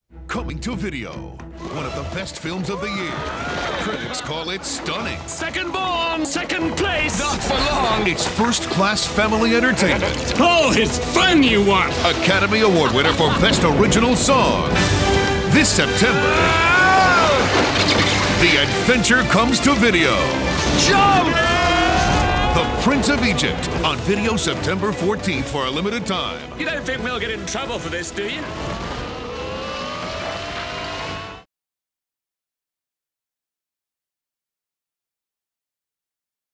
Coming to video, one of the best films of the year. Critics call it stunning. Second born, second place. Not for long. It's first-class family entertainment. Oh, it's fun you want. Academy Award winner for Best Original Song. This September, the adventure comes to video. Jump! The Prince of Egypt, on video September 14th for a limited time. You don't think we'll get in trouble for this, do you?